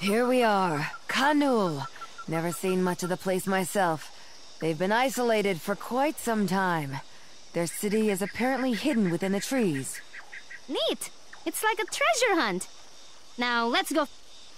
Here we are, Khanul. Never seen much of the place myself. They've been isolated for quite some time. Their city is apparently hidden within the trees. Neat! It's like a treasure hunt. Now, let's go...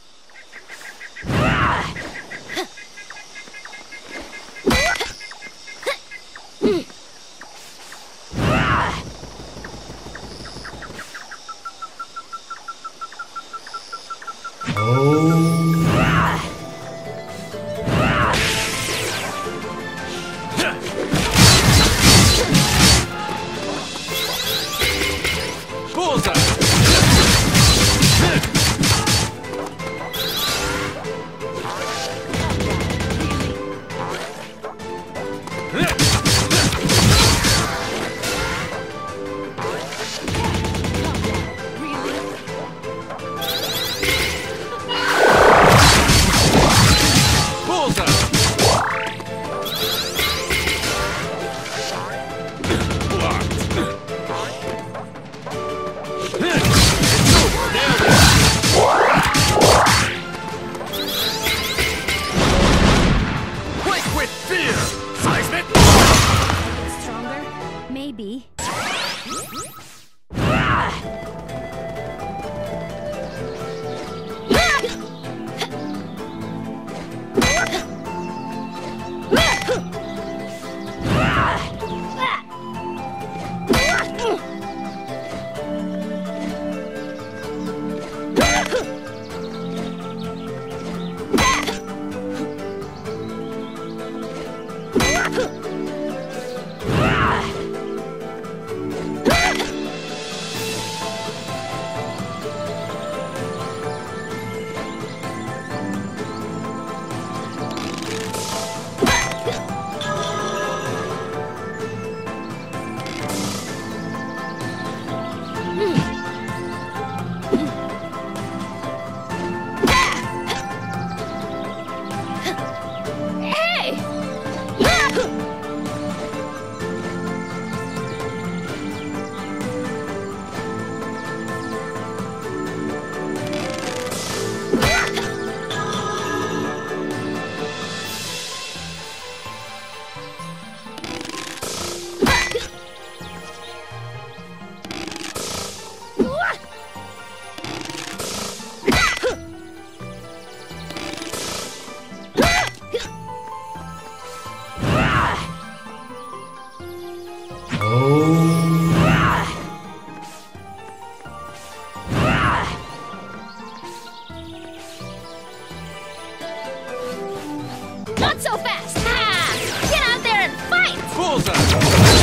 Not so fast! Ah! Get out there and fight! Bullseye!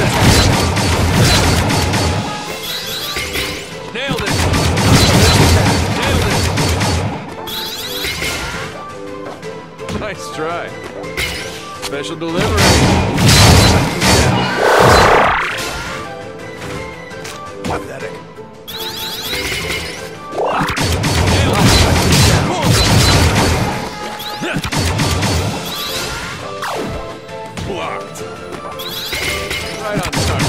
Nailed it! Nailed it! Nice try. Special delivery. Pathetic. Blocked. Right on target.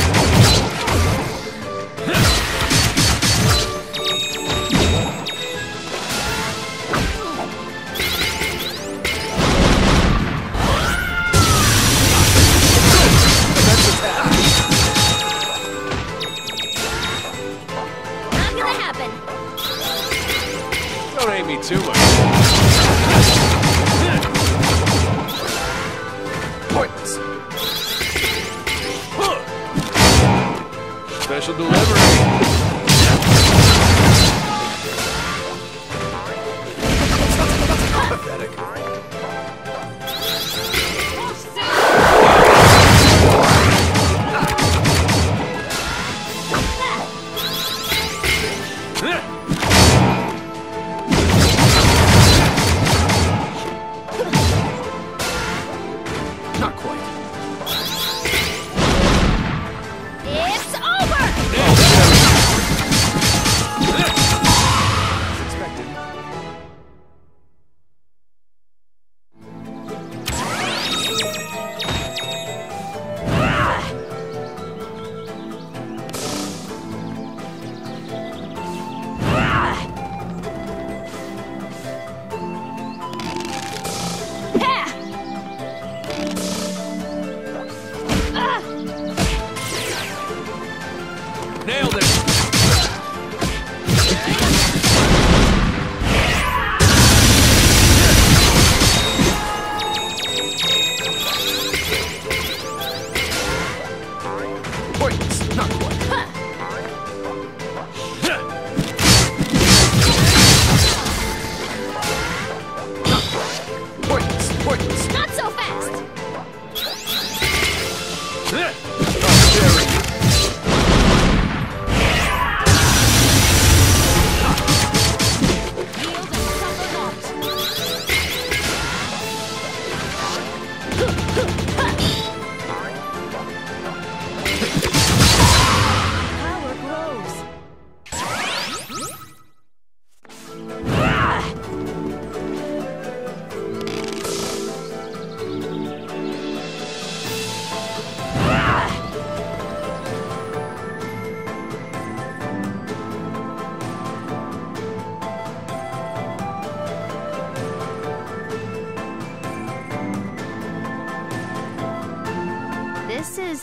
Not gonna happen. Don't hate me too much. Pointless. Special delivery. Pathetic. Not quite. It's over!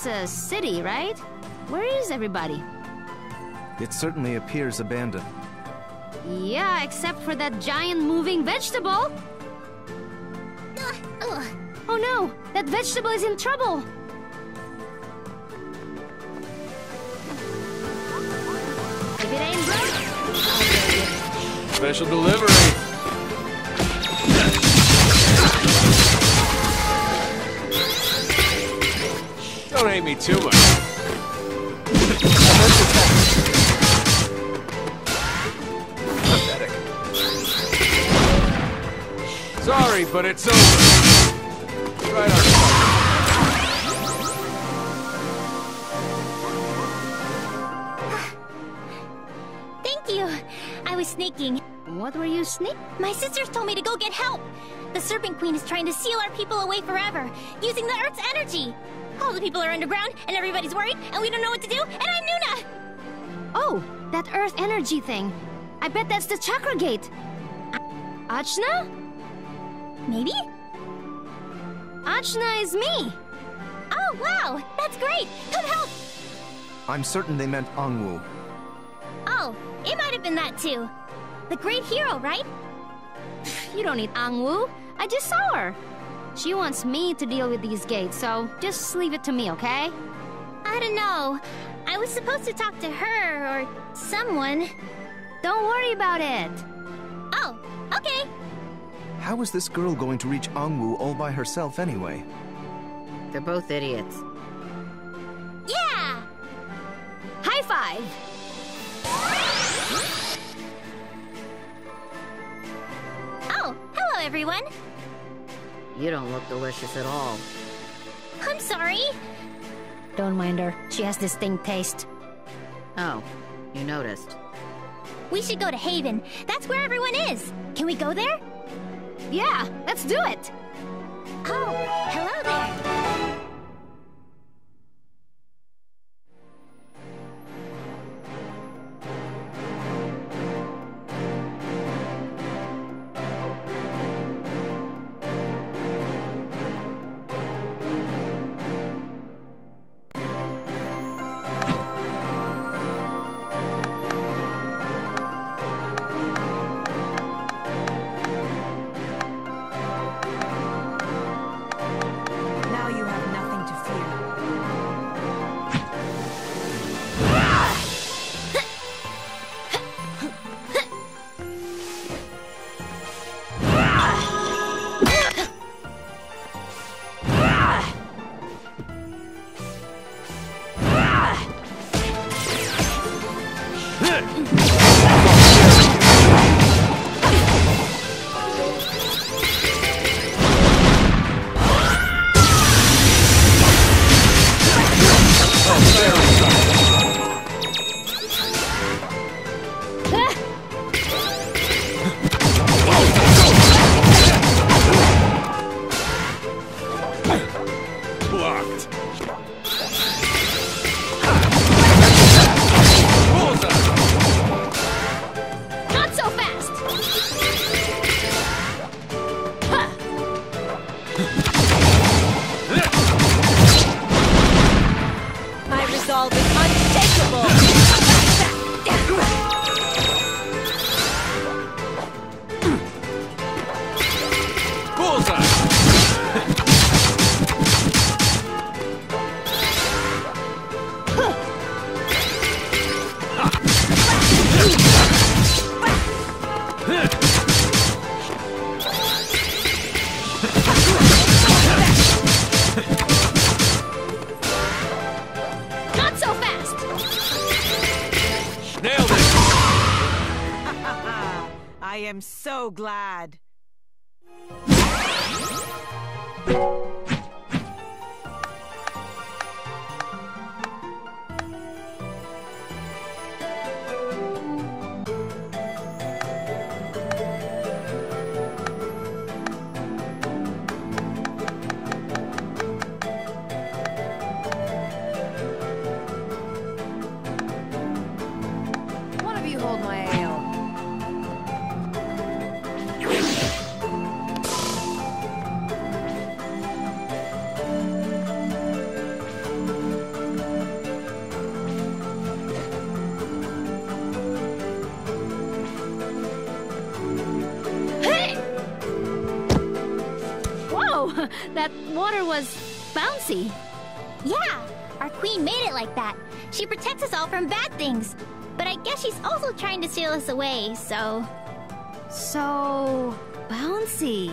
It's a city, right? Where is everybody? It certainly appears abandoned. Yeah, except for that giant moving vegetable. Oh no, that vegetable is in trouble. If it ain't broke, Special delivery. Don't hate me too much. Pathetic. Sorry, but it's over. Right on. Thank you. I was sneaking. what were you sneak? My sisters told me to go get help. The Serpent Queen is trying to seal our people away forever, using the Earth's energy. All the people are underground, and everybody's worried, and we don't know what to do, and I'm Nuna! Oh, that Earth energy thing. I bet that's the Chakra Gate. Ajna? Maybe? Ajna is me. Oh, wow! That's great! Come help! I'm certain they meant Angwu. Oh, it might have been that too. The great hero, right? You don't need Angwu. I just saw her. She wants me to deal with these gates, so just leave it to me, okay? I don't know. I was supposed to talk to her or someone. Don't worry about it. Oh, okay. How is this girl going to reach Angwu all by herself anyway? They're both idiots. Yeah! High five! Oh, hello everyone. You don't look delicious at all. I'm sorry. Don't mind her. She has distinct taste. Oh, you noticed. We should go to Haven. That's where everyone is. Can we go there? Yeah, let's do it! Oh, hello there. Now you have nothing to fear. Blocked. Not so fast! Huh. My resolve is unshakable! Bullseye. Not so fast! Nailed it. I am so glad. One of you hold my ale. That water was bouncy. Yeah, our queen made it like that. She protects us all from bad things. But I guess she's also trying to steal us away, so... So... bouncy.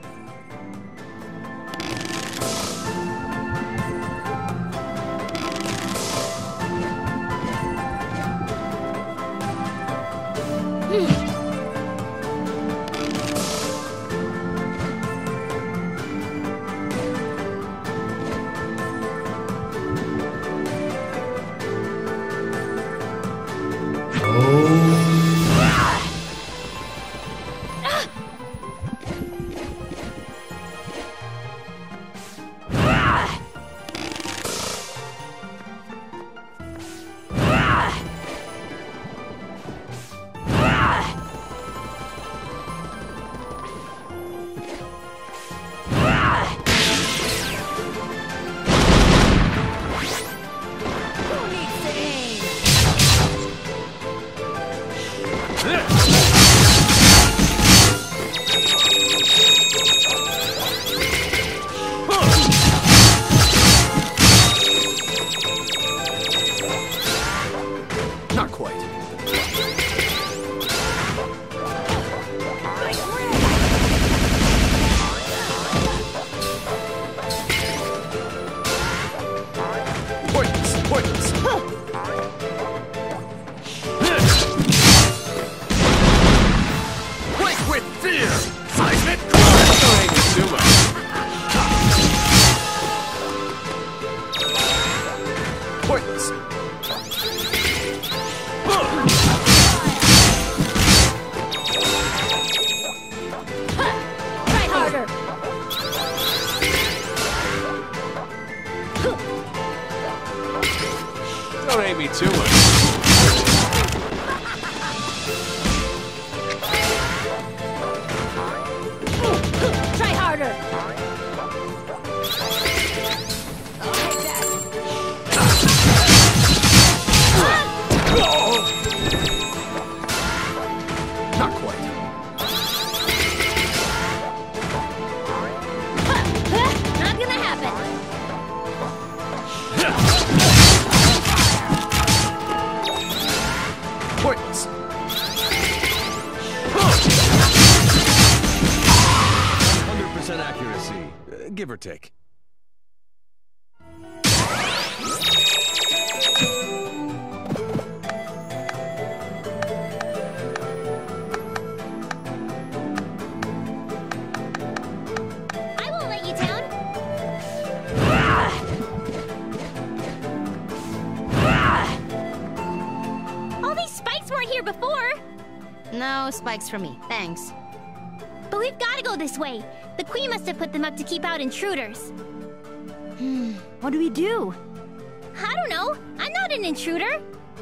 Not quite. Pointless, pointless. Quake with fear! Seismic crush! Don't hate me too much. Pointless. Try harder. Don't hate me too much. Try harder. Not quite. Not gonna happen. Pointless. 100% accuracy, give or take. I won't let you down. All these spikes weren't here before. No spikes for me, thanks. But we've got to go this way. The queen must have put them up to keep out intruders. What do we do? I don't know. I'm not an intruder.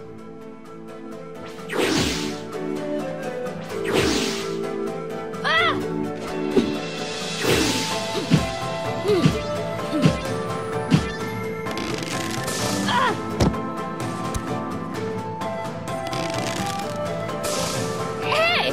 Hey!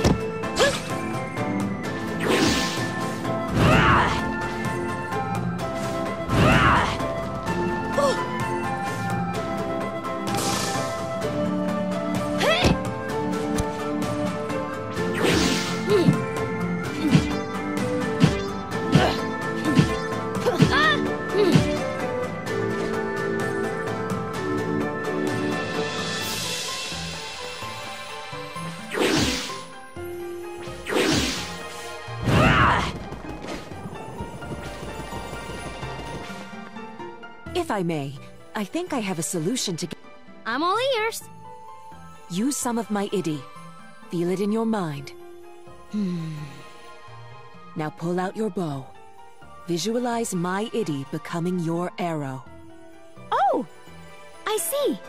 If I may, I think I have a solution to I'm all ears. use some of my ID. Feel it in your mind. Now pull out your bow. Visualize my ID becoming your arrow. Oh! I see.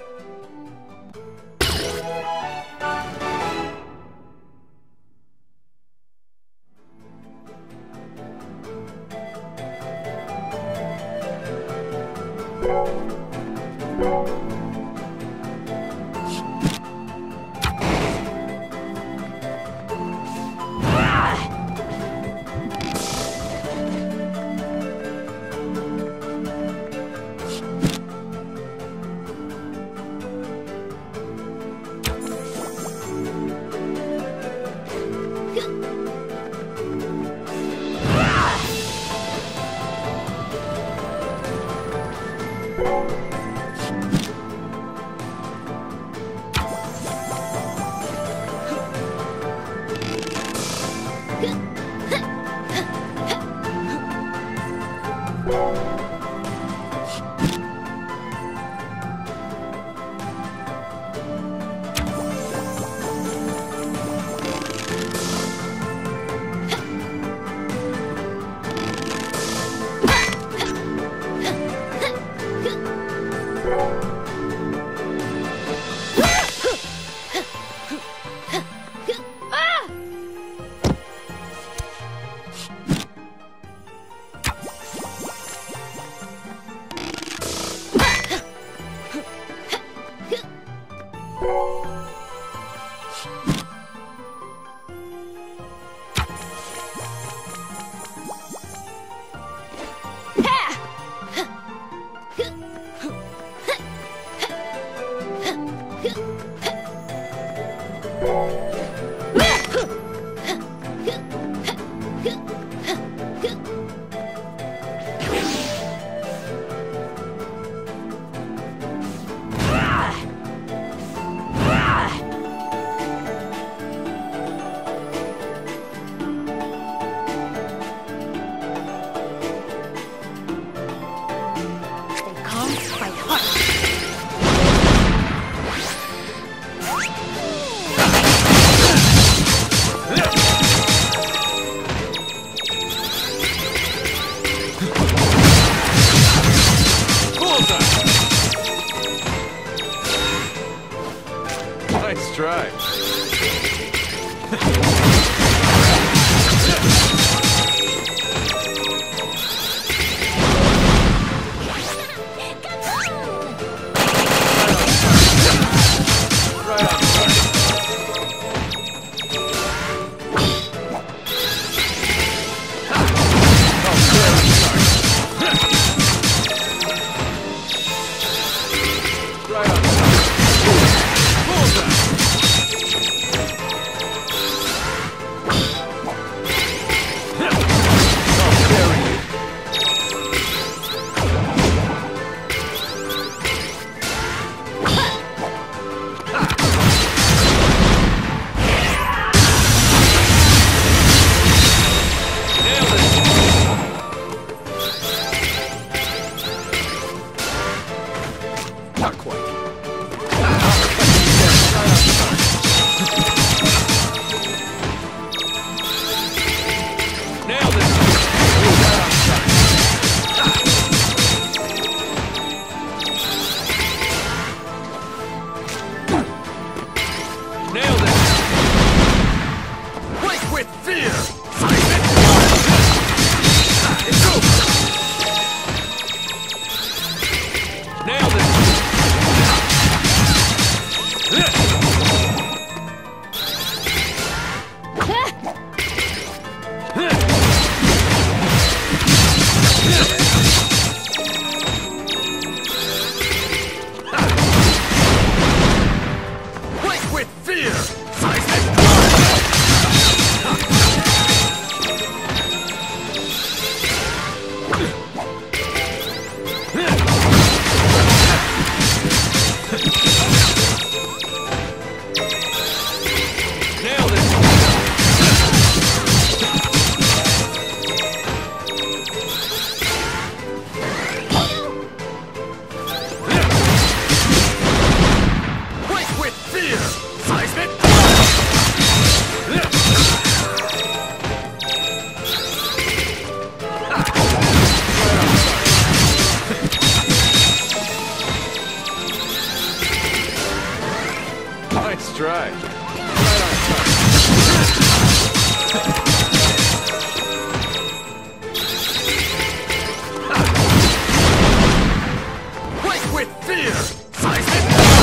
Nice try. Not quite. Nailed it! Nailed it! Break with fear! It's over! Nailed it! Break with fear! Nailed it! Break with fear! Seismic! Nice try. Right on time. Break with fear! Seismic!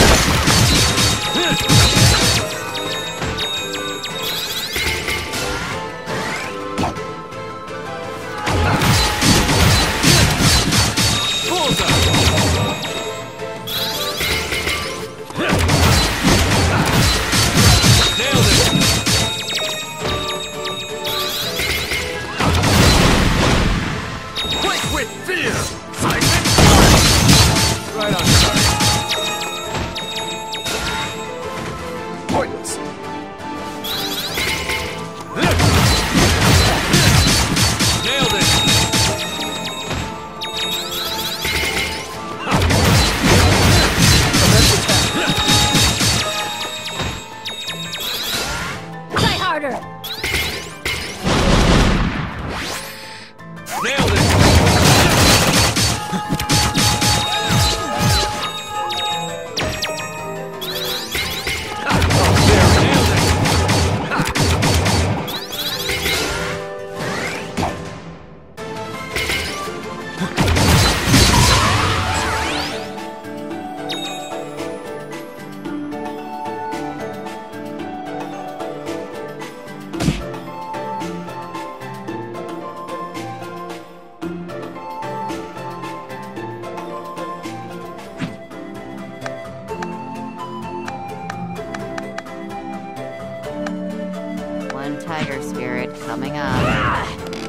Nailed it! Break with fear! Seismic! Right on target. Pointless. Nailed it! Try harder! Nailed it! Nailed it! tiger spirit coming up.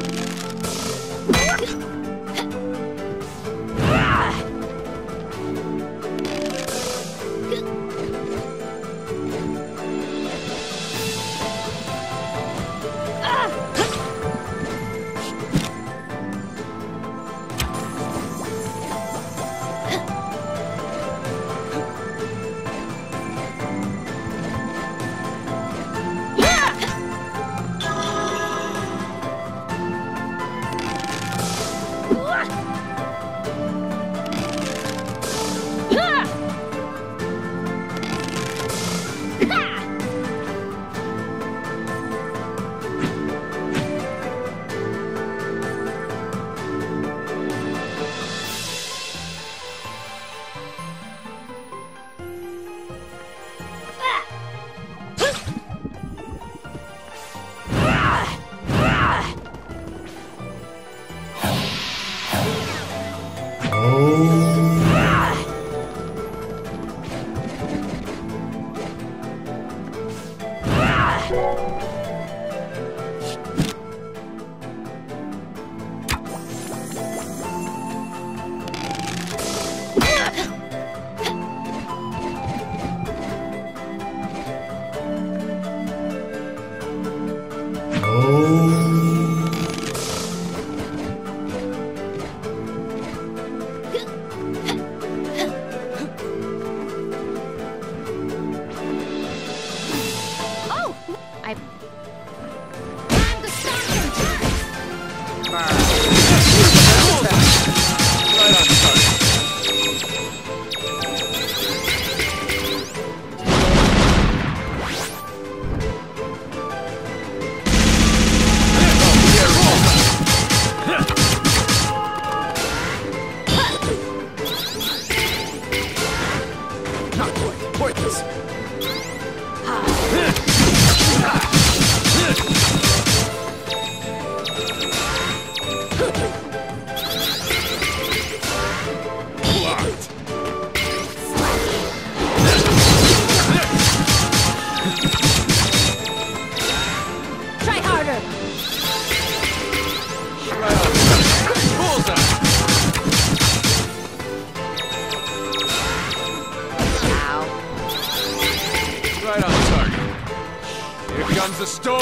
The storm!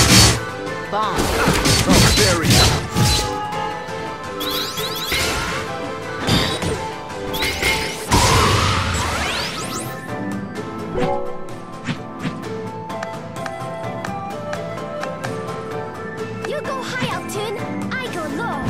Bomb. Oh, there we go. You go high, Altoon. I go low.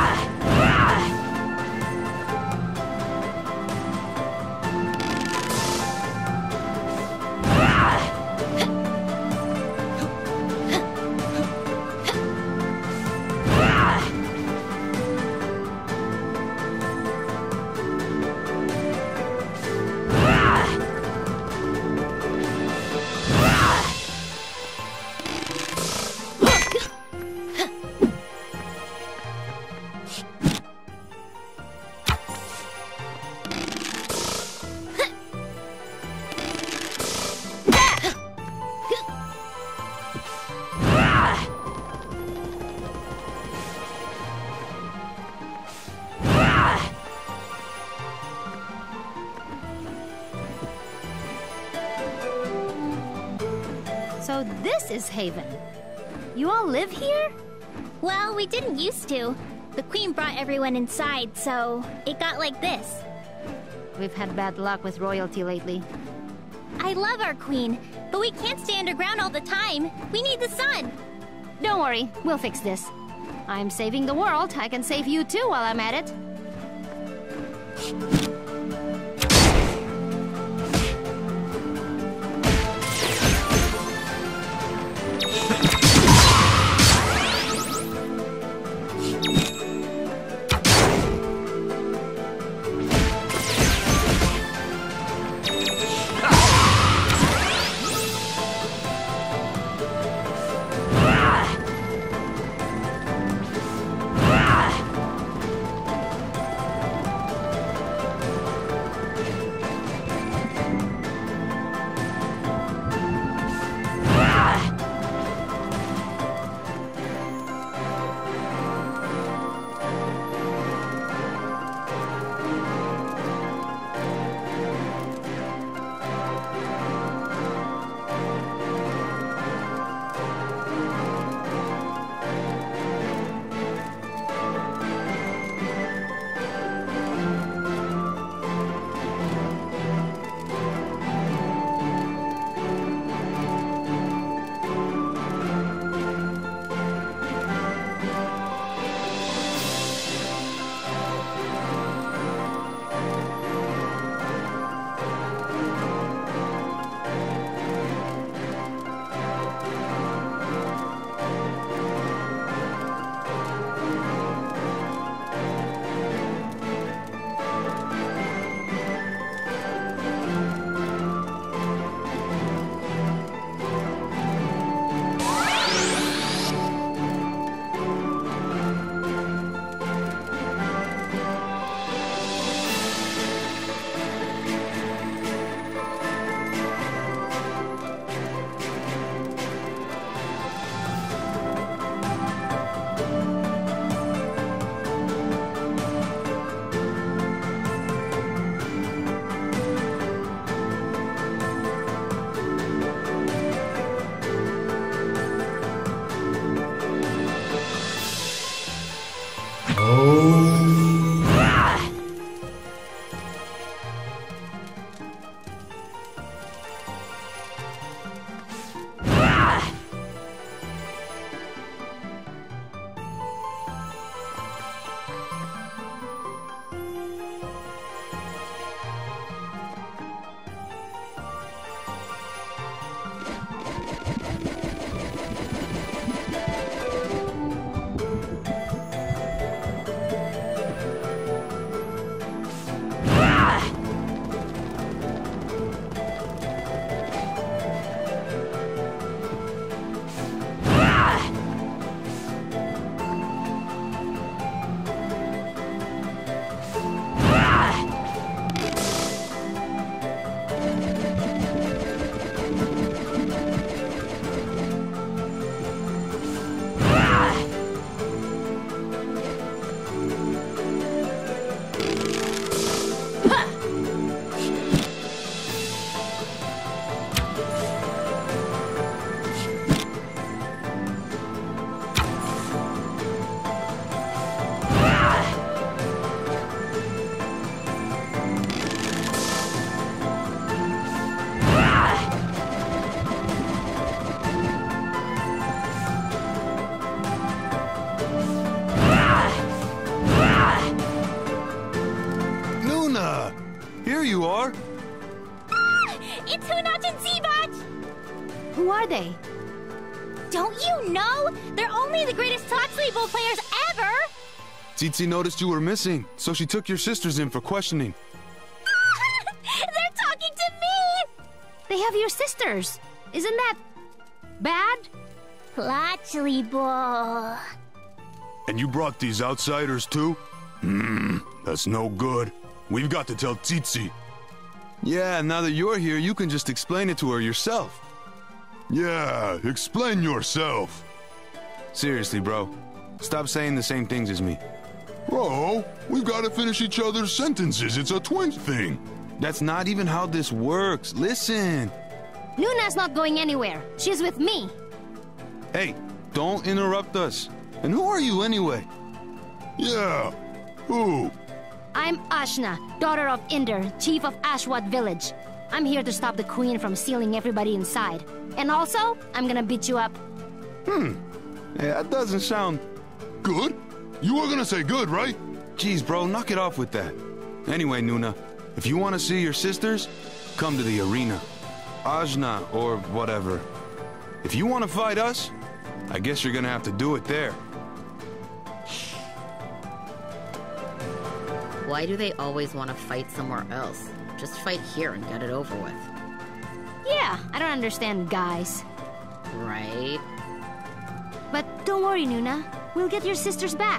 So this is Haven. You all live here? Well, we didn't used to. The Queen brought everyone inside, so it got like this. We've had bad luck with royalty lately. I love our Queen, but we can't stay underground all the time. We need the sun. Don't worry, we'll fix this. I'm saving the world. I can save you too while I'm at it. are they? Don't you know? They're only the greatest Tatsuki Bowl players ever! Tsitsi noticed you were missing, so she took your sisters in for questioning. They're talking to me! They have your sisters. Isn't that bad? Tatsuki Bowl. And you brought these outsiders too? That's no good. We've got to tell Tsitsi. Yeah, now that you're here, you can just explain it to her yourself. Yeah, explain yourself. Seriously, bro. Stop saying the same things as me. Bro, we've got to finish each other's sentences. It's a twins thing. That's not even how this works. Listen. Nuna's not going anywhere. She's with me. Hey, don't interrupt us. And who are you anyway? Yeah, who? I'm Ashna, daughter of Inder, chief of Ashwat village. I'm here to stop the queen from sealing everybody inside. And also, I'm gonna beat you up. Yeah, that doesn't sound... Good? You were gonna say good, right? Jeez, bro, knock it off with that. Anyway, Nuna, if you want to see your sisters, come to the arena. Ajna, or whatever. If you want to fight us, I guess you're gonna have to do it there. Why do they always want to fight somewhere else? Just fight here and get it over with. Yeah, I don't understand guys. Right? But don't worry, Nuna. We'll get your sisters back.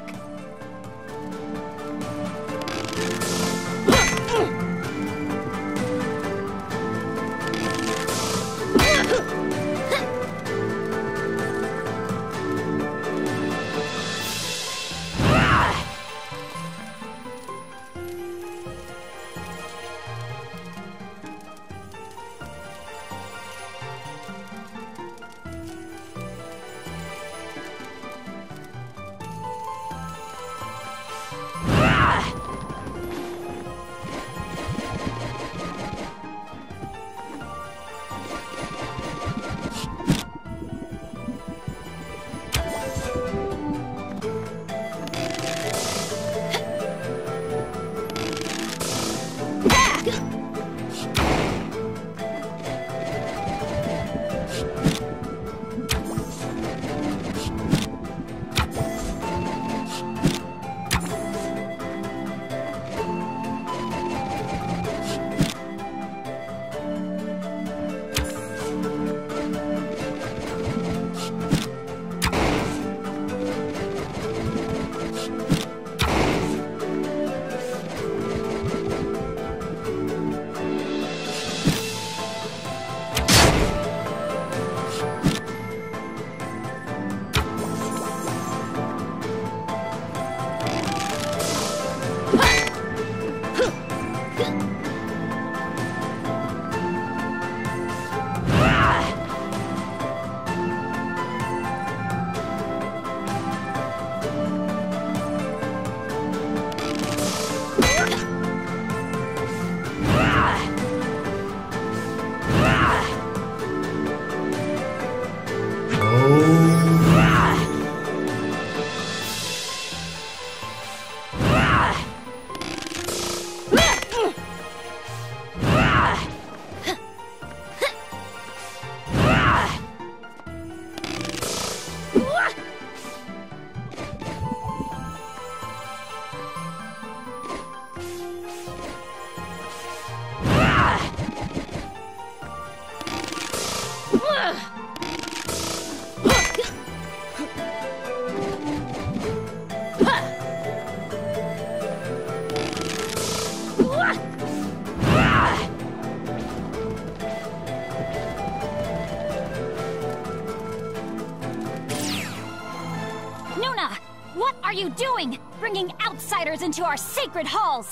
What are you doing? Bringing outsiders into our sacred halls!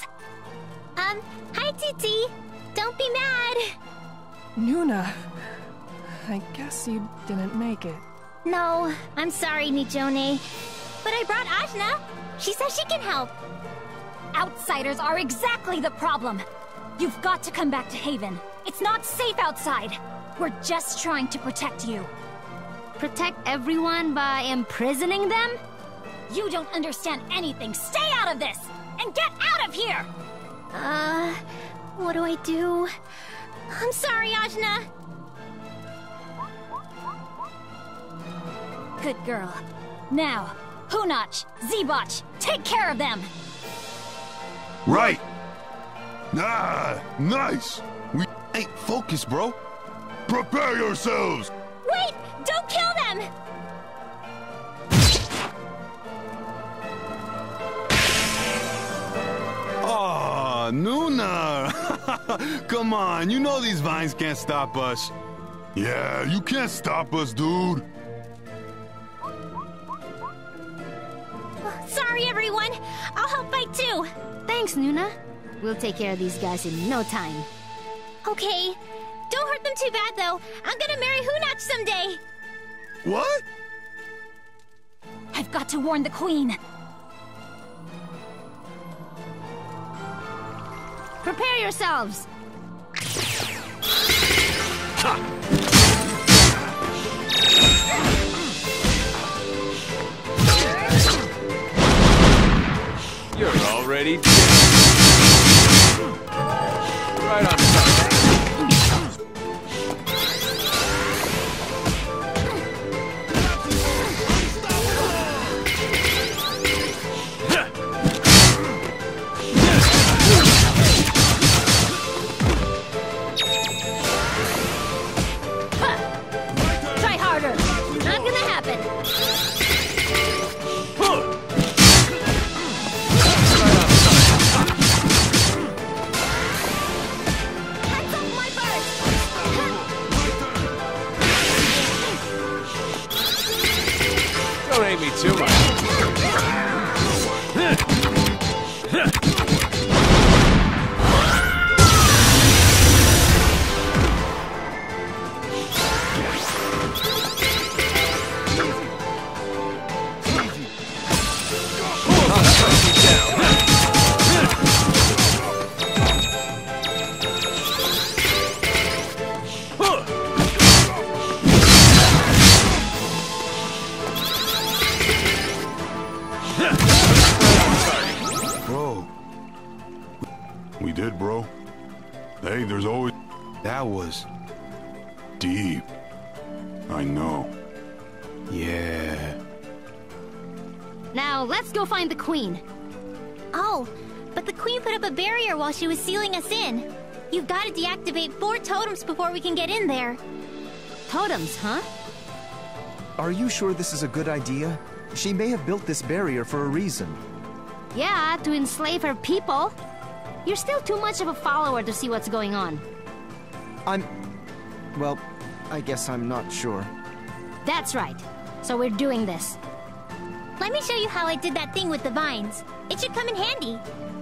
Hi, Tsitsi. Don't be mad. Nuna, I guess you didn't make it. No, I'm sorry, Nichone. But I brought Ajna. She says she can help. Outsiders are exactly the problem. You've got to come back to Haven. It's not safe outside. We're just trying to protect you. Protect everyone by imprisoning them? You don't understand anything. Stay out of this! And get out of here! What do I do? I'm sorry, Ajna. Good girl. Now, Hunach, Zbotch, take care of them! Right! Ah, nice! Hey, focus, bro! Prepare yourselves! Wait! Don't kill them! Aw, Nuna! Come on, you know these vines can't stop us. Yeah, you can't stop us, dude. Sorry, everyone. I'll help fight too. Thanks, Nuna. We'll take care of these guys in no time. Okay. Don't hurt them too bad, though. I'm gonna marry Hunach someday. What? I've got to warn the Queen. Prepare yourselves! You're already dead. Right on time. Try harder! Not gonna happen! Don't hate me too much. Bro. We did, bro. Hey, there's always... That was... deep. I know. Yeah. Now, let's go find the Queen. Oh, but the Queen put up a barrier while she was sealing us in. You've got to deactivate 4 totems before we can get in there. Totems, huh? Are you sure this is a good idea? She may have built this barrier for a reason. Yeah, to enslave her people. You're still too much of a follower to see what's going on. Well, I guess I'm not sure. That's right. So we're doing this. Let me show you how I did that thing with the vines. It should come in handy.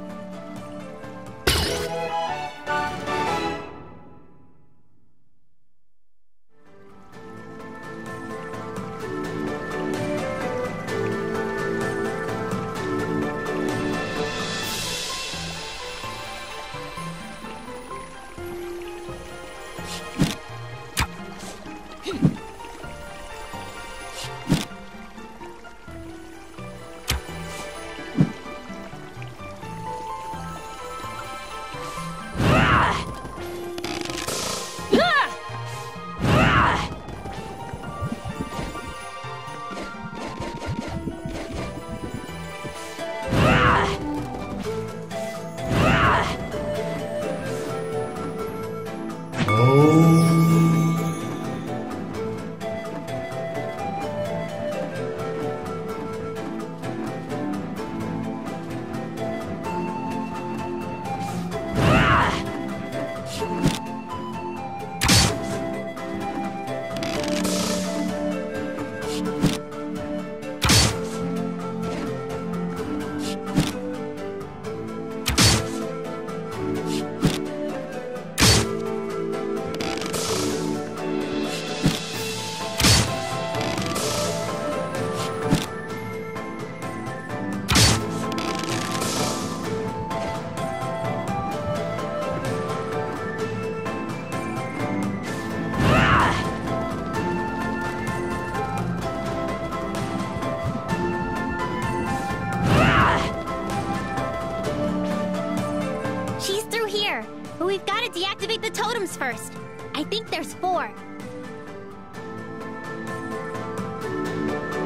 But we've got to deactivate the totems first. I think there's 4.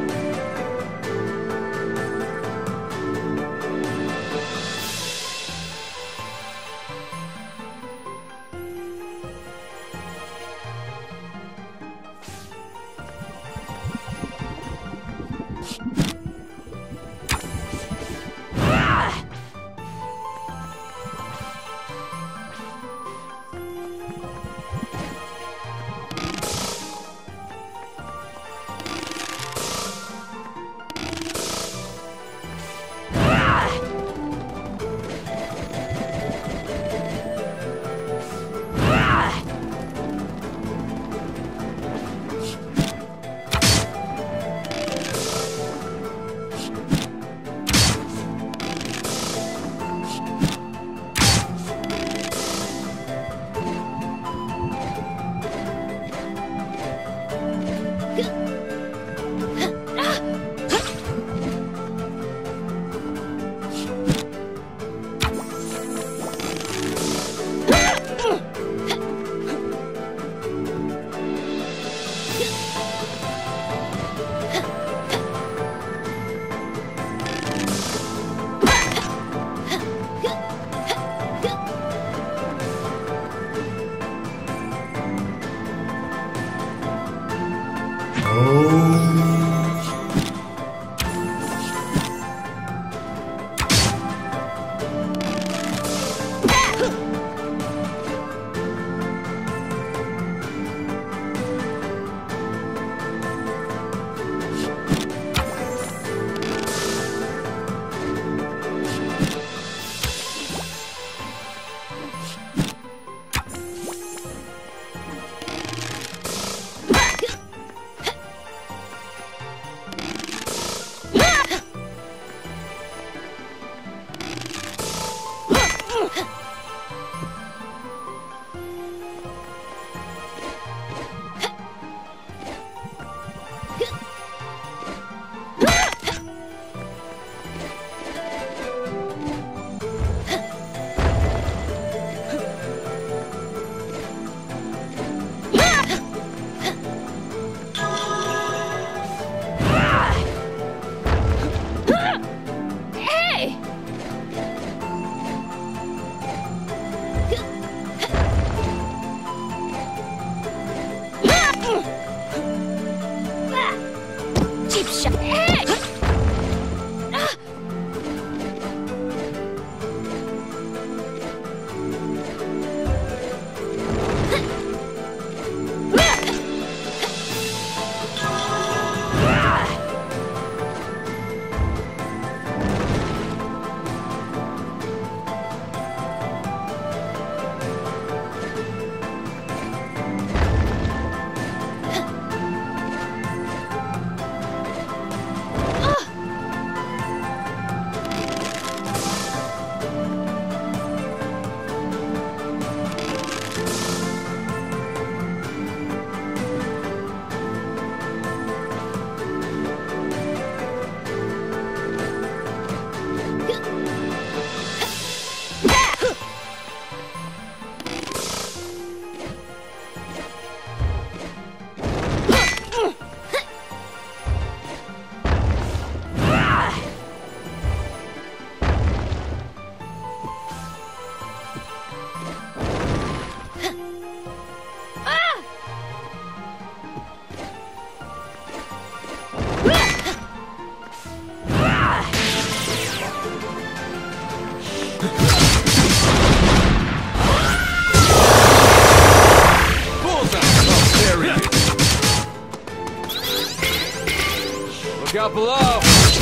Out below!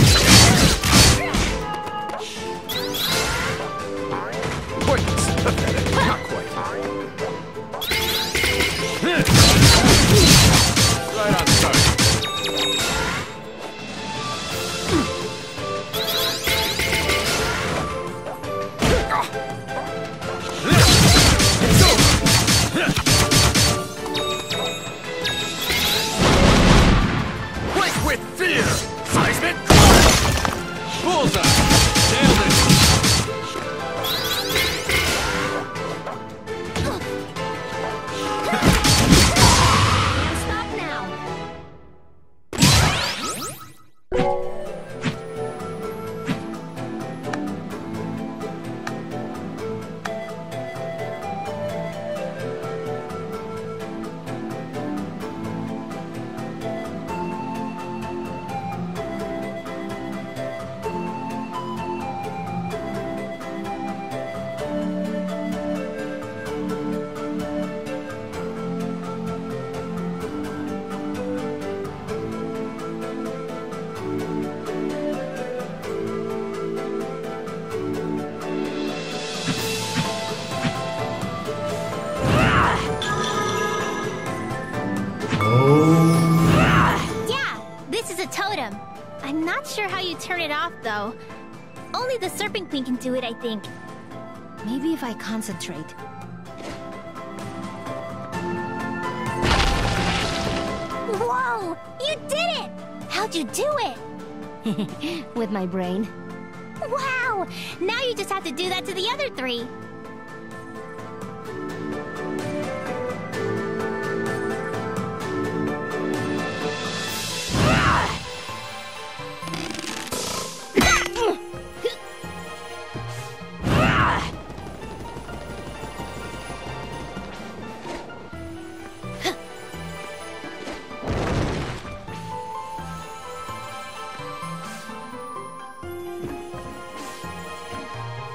Pointless. Pathetic. Not quite. Right on target. Break with fear! Seismic! Bullseye! Nailed it! Can't stop now. totem. I'm not sure how you turn it off, though. Only the Serpent Queen can do it, I think. Maybe if I concentrate. Whoa! You did it! How'd you do it? With my brain. Wow! Now you just have to do that to the other three.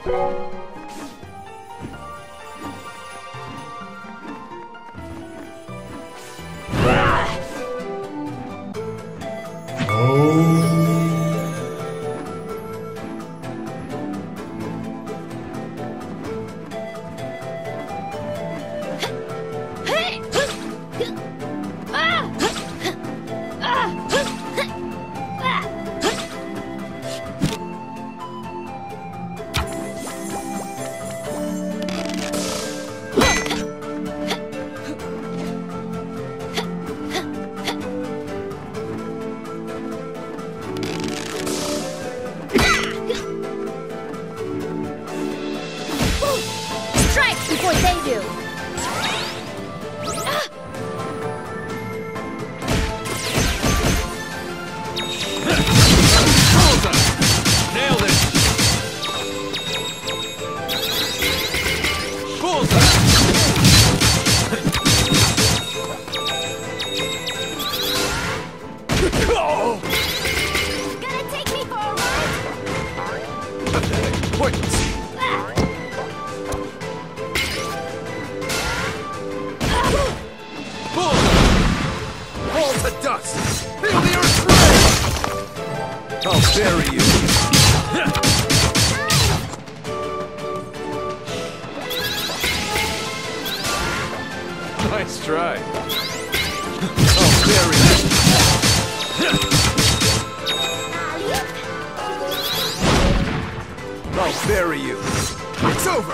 Nice try. I'll bury you. I'll bury you. It's over.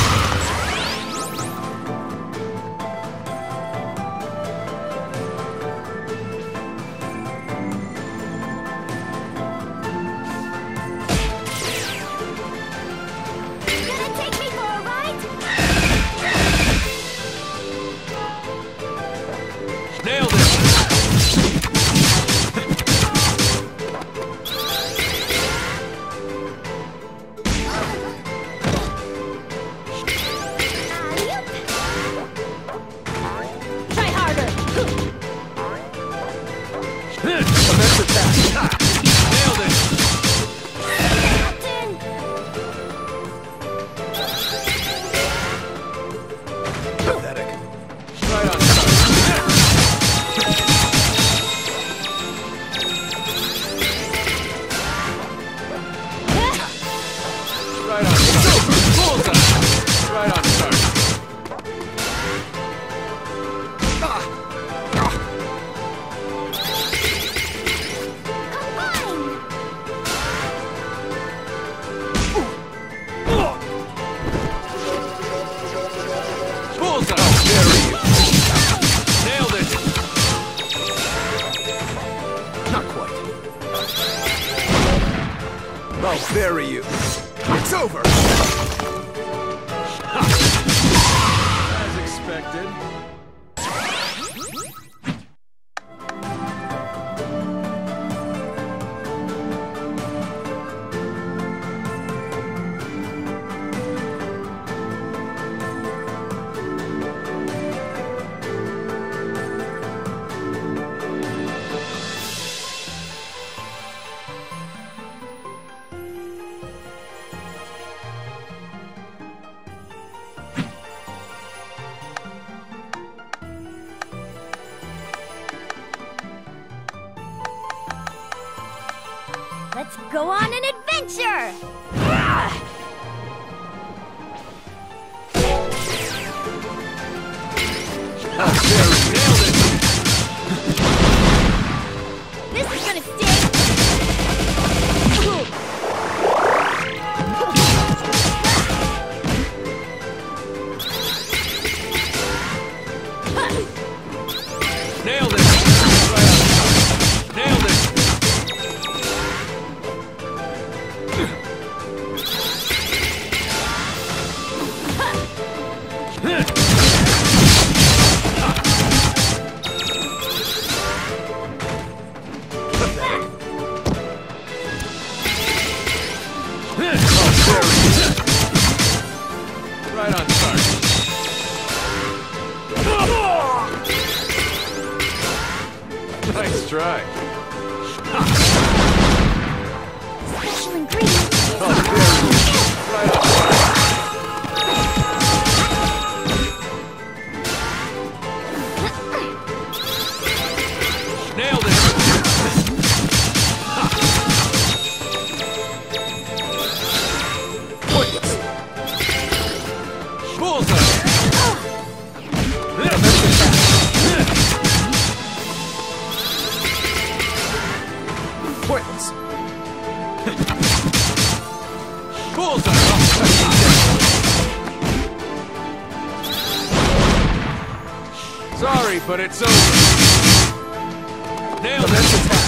I'll bury you. It's over! As expected. Let's go on an adventure! This is gonna sting! Nailed it! Nailed it! Right on target. Nice try. Special ingredient. Right on target. pointless. Bullseye! Sorry, but it's over. Nailed it.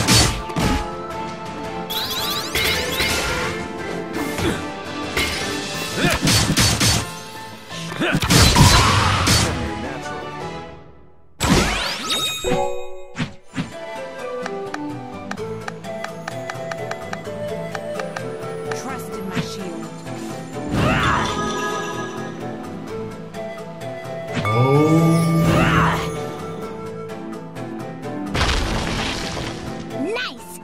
Trust in my shield. Nice!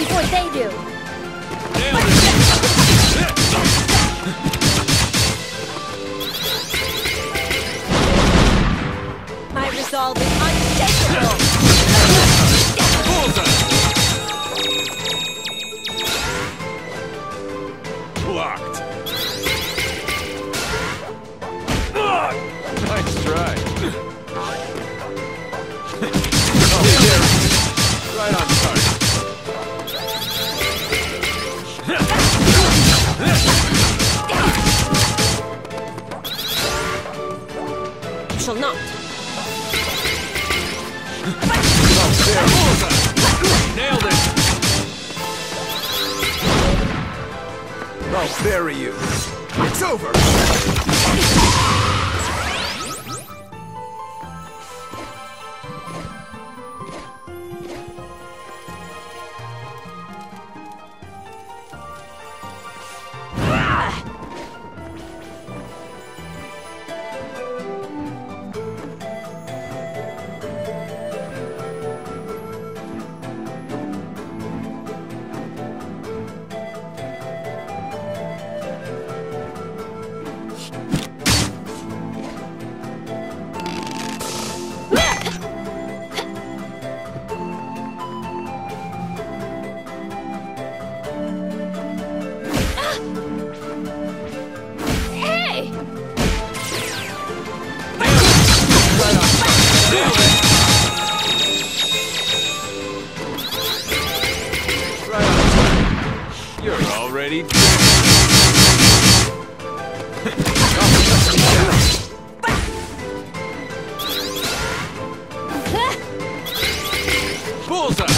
before they do. My resolve is unshakable. Blocked. Nice try. Oh, there. Right on target. Shall not. Oh, there. Nailed it. I'll bury you. It's over! You're already dead. Bullseye!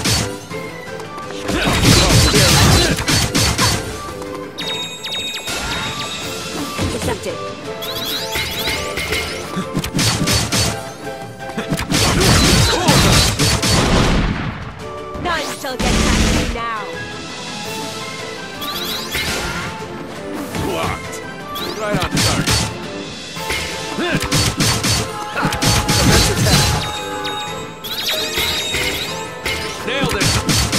Intercepted. None shall get past me now. Blocked. Right on target. Nailed it.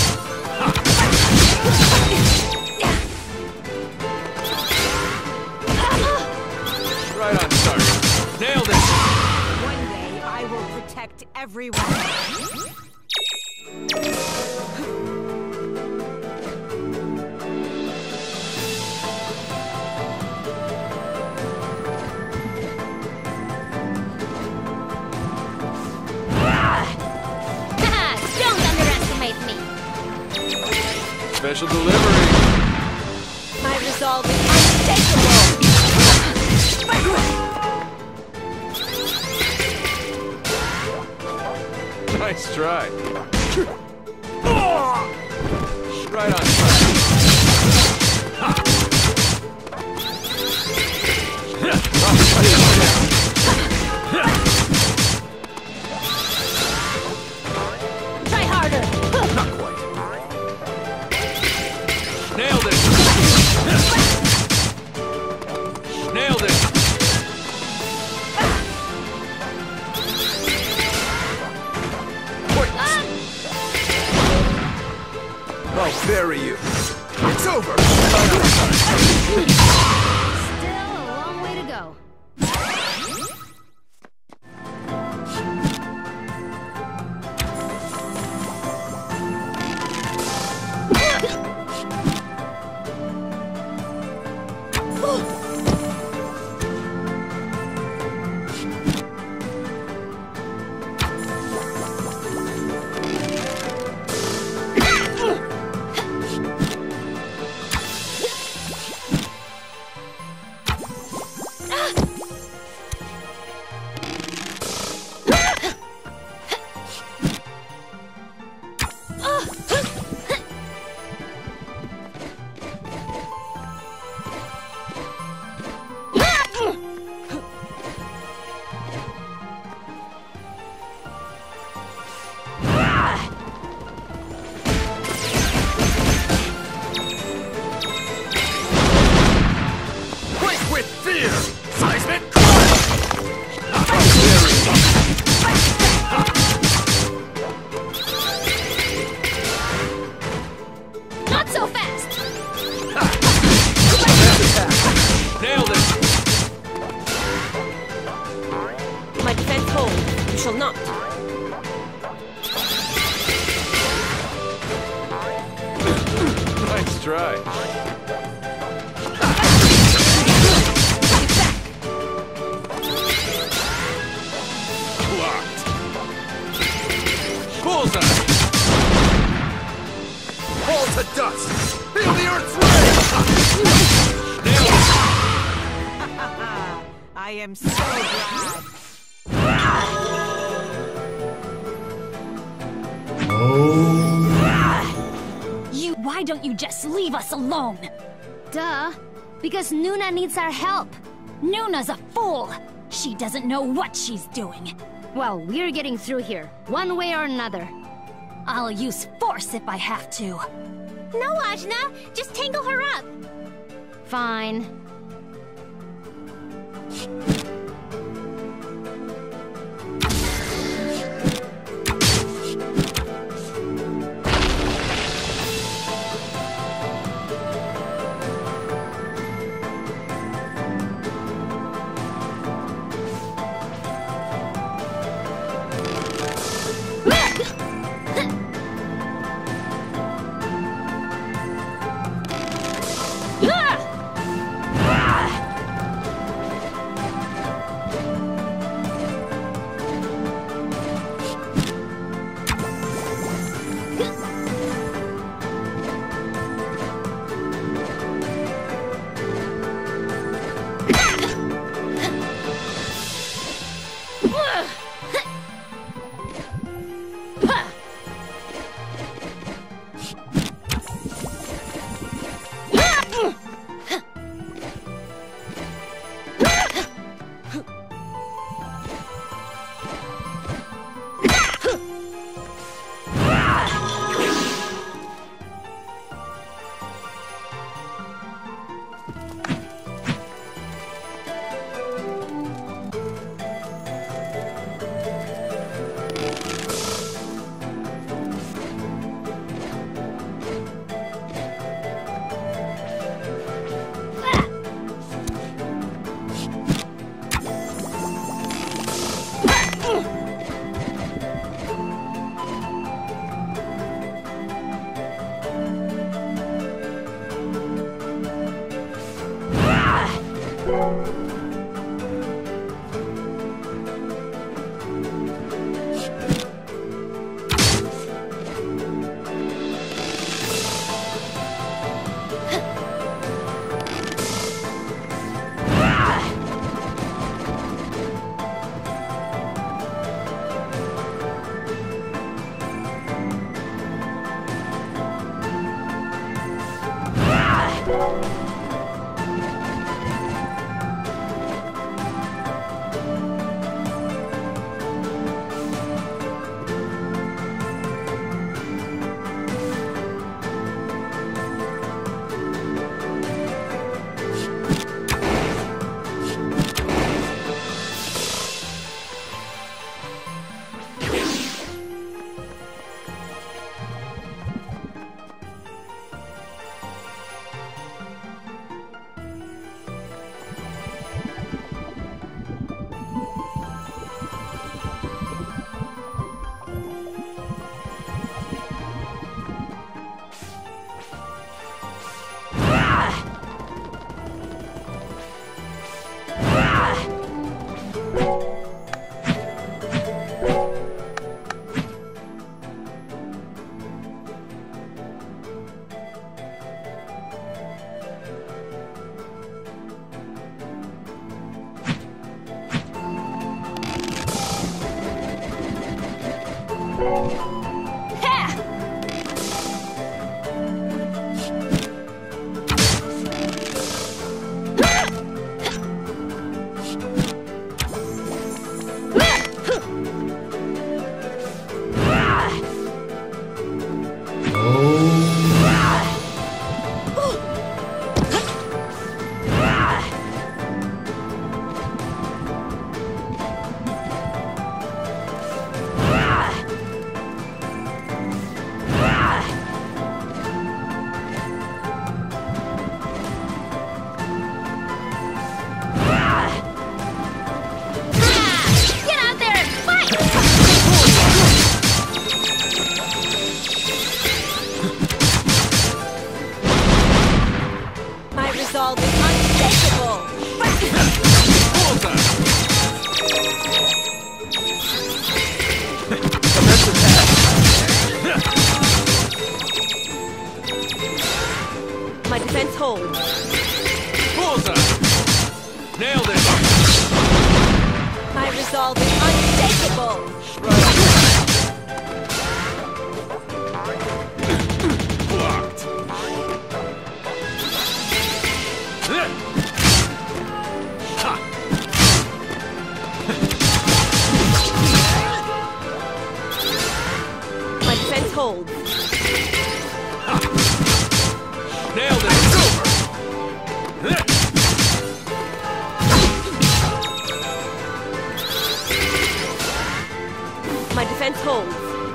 Right on target. Nailed it. One day I will protect everyone. Don't underestimate me. Special delivery. My resolve is unshakable. Nice try. Right on target. Try harder. Not quite. Nailed it. Nailed it. I'll bury you. It's over! Still a long way to go. Not so fast! Nailed it! My defense holds. You shall not. Nice try. Blocked. Bullseye! Fall to dust! Feel the earth's rage! Nailed it! I am so glad. Why don't you just leave us alone? Duh. Because Nuna needs our help. Nuna's a fool. She doesn't know what she's doing. Well, we're getting through here, one way or another. I'll use force if I have to. No, Ajna. Just tangle her up. Fine. resolve is unshakable! My defense holds. Bullseye! Nailed it! My resolve is unshakable! Blocked! Ha! My defense holds. Ha! Nailed it! It's over! My defense holds.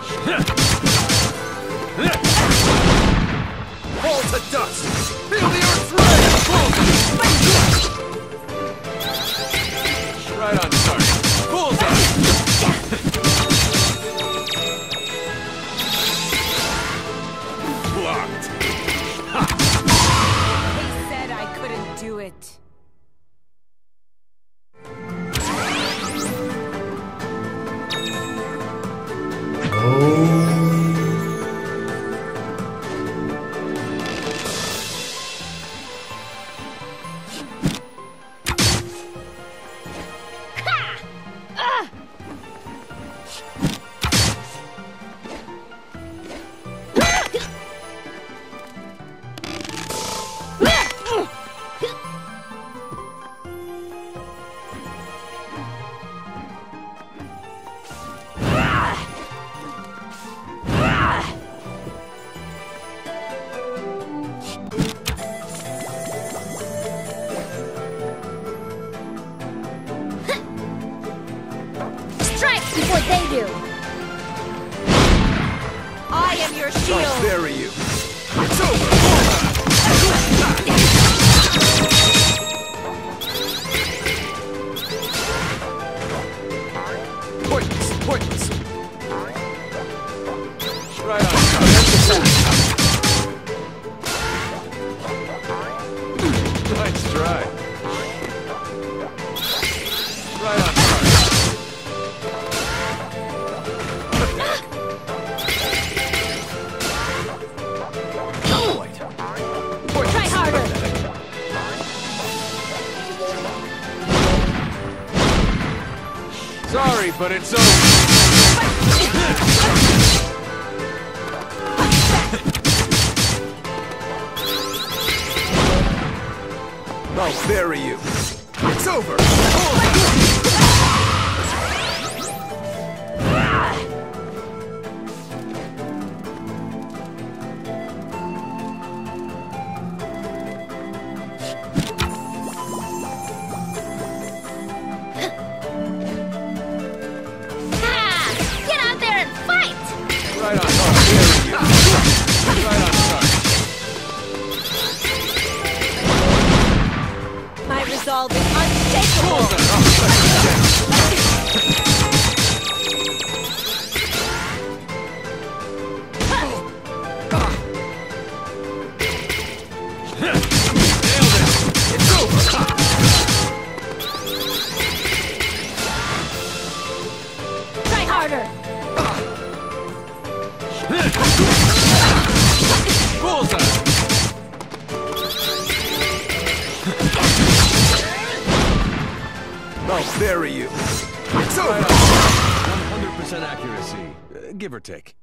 Fall to dust! Feel the earth's rage! Right on target. Bullseye! Blocked! They said I couldn't do it. Strike before they do! I am your shield! I'll bury you! It's over! Pointless! Pointless! Right on target. Nice try. Right on target. Try harder! Sorry, but it's over. I'll bury you. It's over. Get out there and fight! Right on target. Right on target. My resolve is unshakable! It's over. Try harder! Bullseye. I'll bury you. It's over. 100% accuracy, give or take.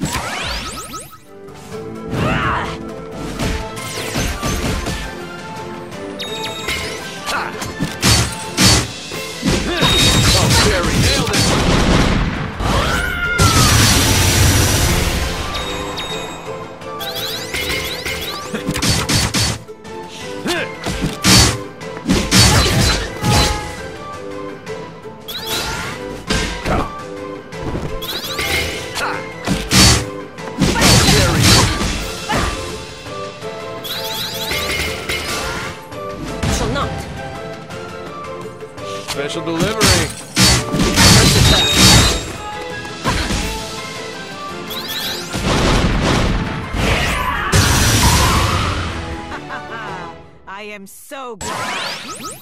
I'll bury. Nailed it. Special delivery. I I am so glad.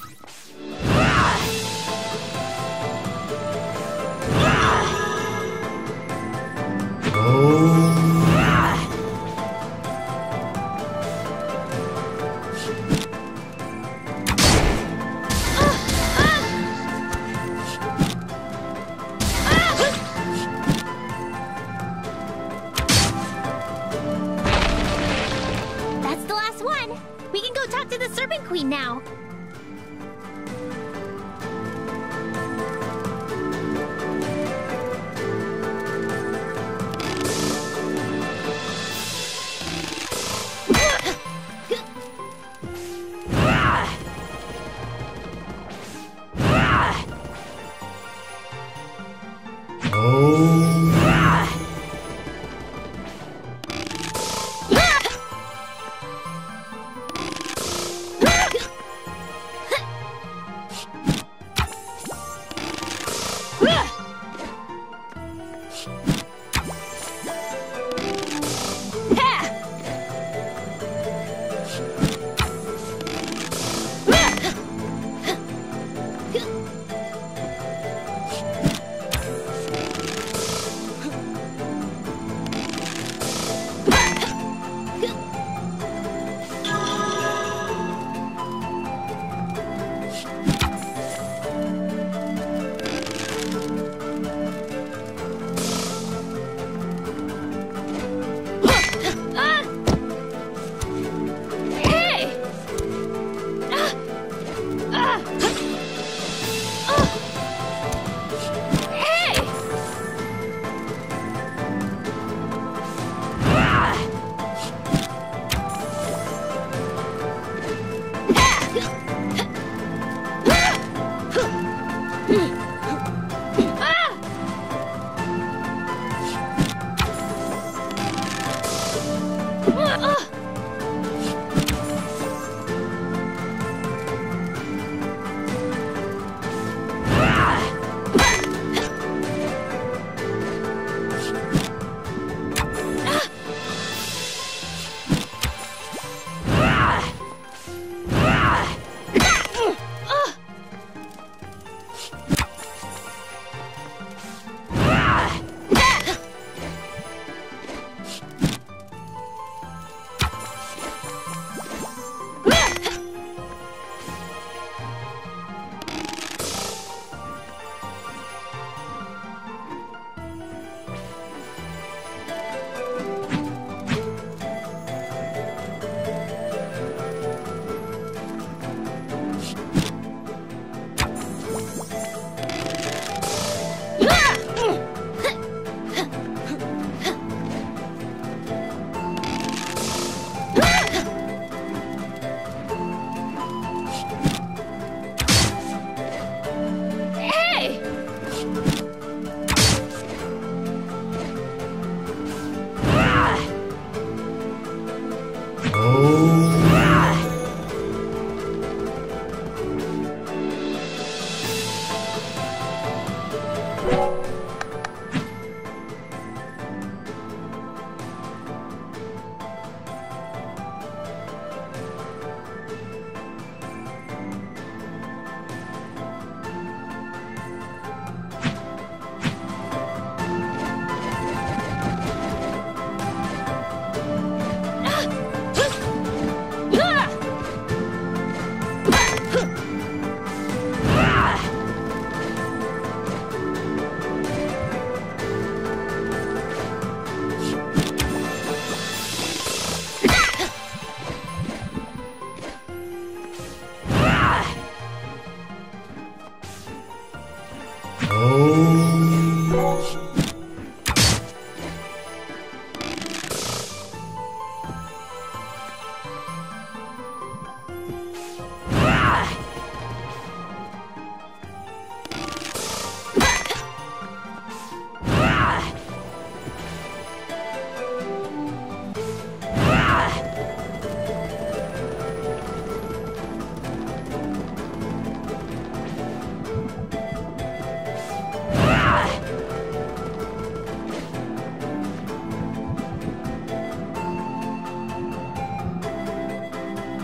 That's the last one. We can go talk to the Serpent Queen now.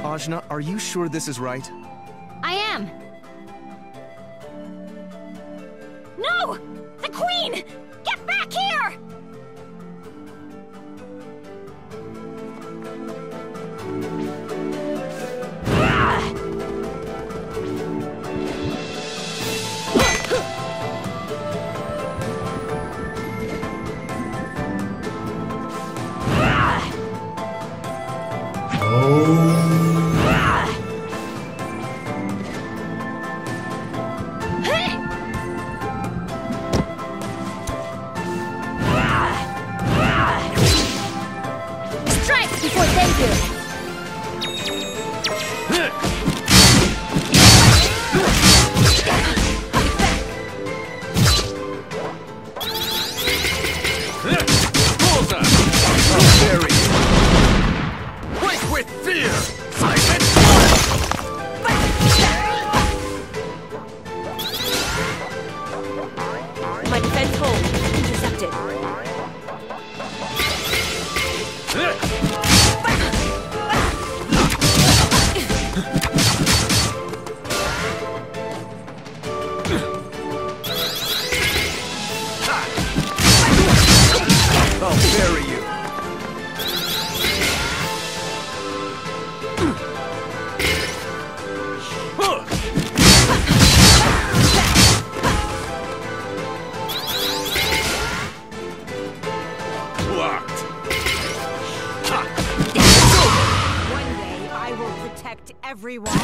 Ajna, are you sure this is right? I am. No! The Queen! Get back here! Strike before they do. Very. Quake with fear! My defense hold. Intercepted. I'll bury you. Blocked. One day I will protect everyone.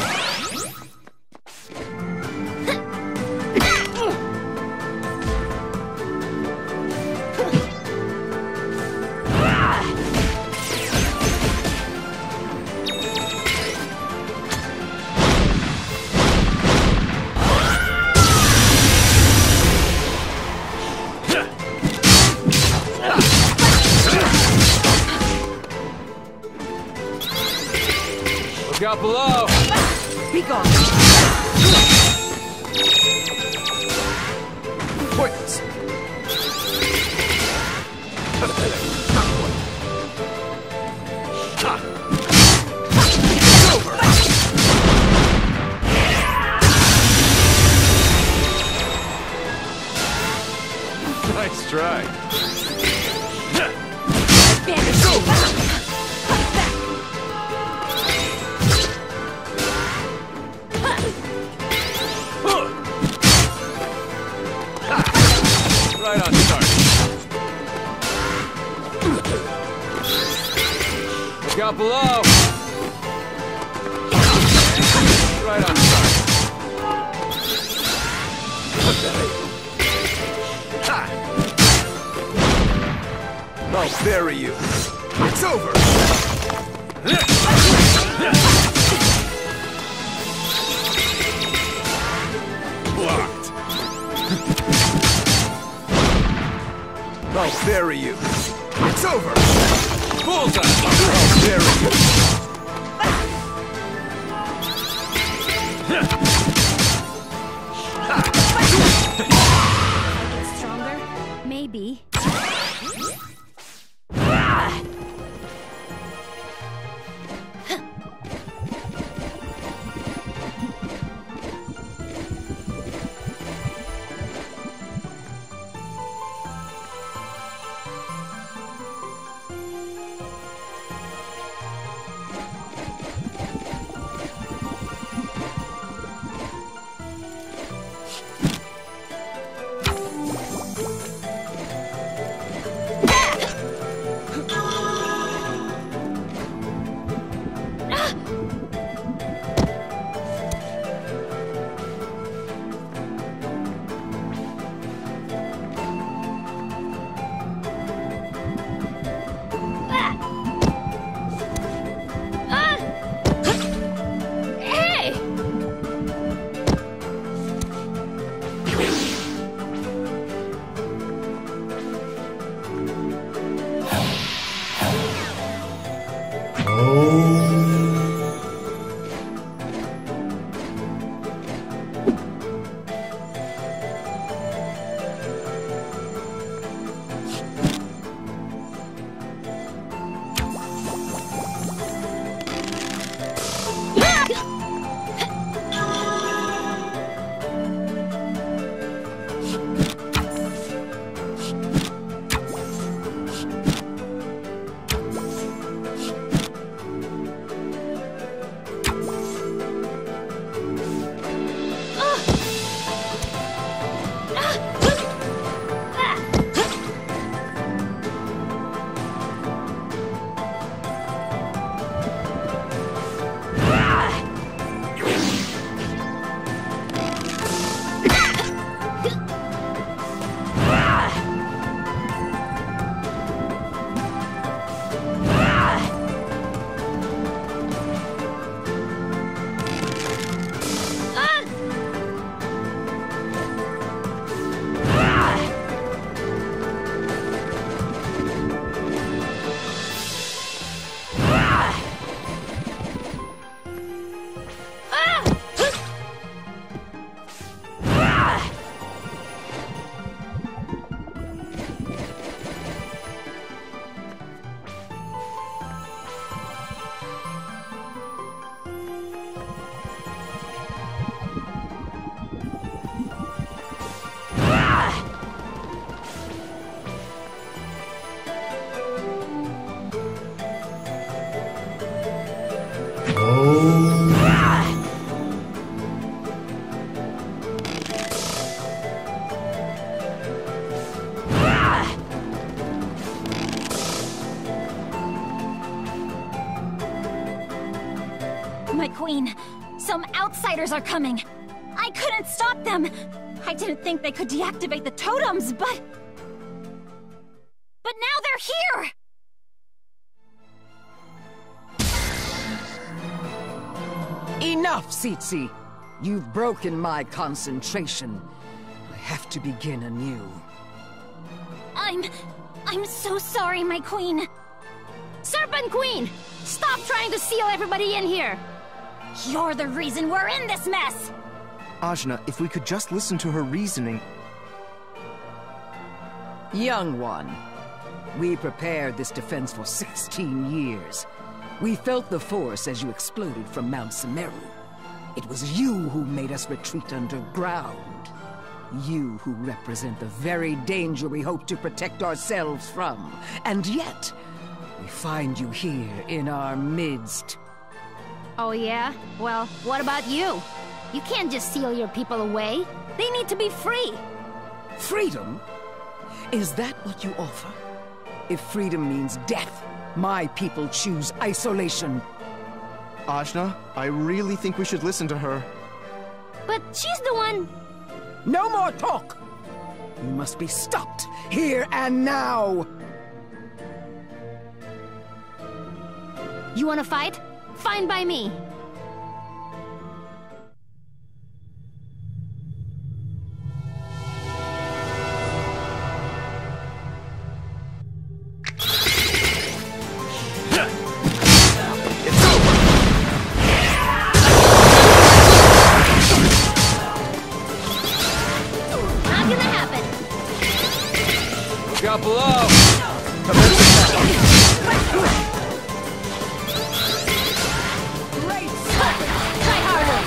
Look out below! Be gone. Points. Nice try. It's over. Right on target. Look out below! Right on target. I'll bury you. It's over. Blocked. I'll bury you. It's over. Bullseye! I'll bury you. Get stronger? Maybe. My queen, some outsiders are coming. I couldn't stop them. I didn't think they could deactivate the totems, but now they're here! Enough, Tsitsi! You've broken my concentration. I have to begin anew. I'm so sorry, my queen. Serpent Queen! Stop trying to seal everybody in here! You're the reason we're in this mess! Ajna, if we could just listen to her reasoning... Young one, we prepared this defense for 16 years. We felt the force as you exploded from Mount Sumeru. It was you who made us retreat underground. You who represent the very danger we hope to protect ourselves from. And yet, we find you here in our midst. Oh yeah? Well, what about you? You can't just seal your people away. They need to be free. Freedom? Is that what you offer? If freedom means death, my people choose isolation. Ajna, I really think we should listen to her. But she's the one... No more talk! You must be stopped, here and now! You wanna fight? Fine by me. Out below! Try harder!